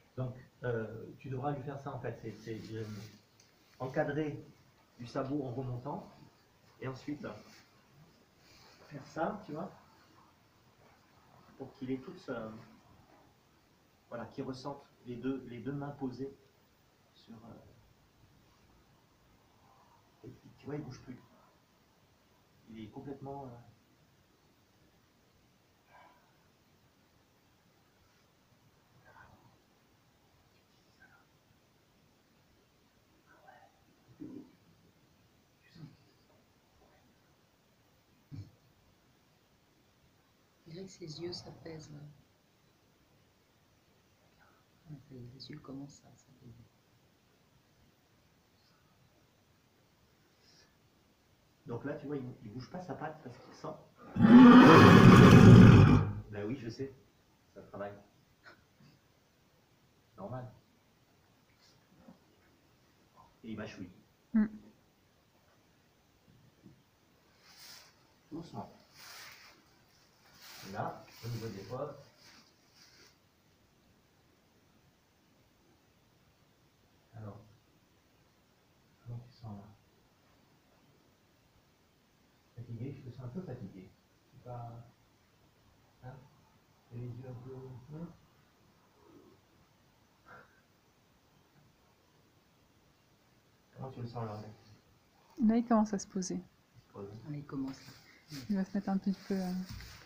Donc, tu devras lui faire ça en fait. C'est encadrer du sabot en remontant. Et ensuite, faire ça, tu vois, pour qu'il ait toute voilà, qu'il ressente les deux mains posées sur. Et tu vois, il bouge plus. Il est complètement. Je dirais que ses yeux s'apaisent. Ah, ça y est, les yeux commencent à s'apaiser. Donc là, tu vois, il bouge pas sa patte parce qu'il sent. Ben oui, je sais, ça travaille. Normal. Et il mâchouille. Doucement. Et là, au niveau des potes. Alors, comment tu sens là? Fatigué, je te sens un peu fatigué. C'est pas. Hein? Et les yeux un peu. Comment tu le sens là, mec? Là, il commence à se poser. Il se pose. Ah, il commence là. Il va se mettre un petit peu.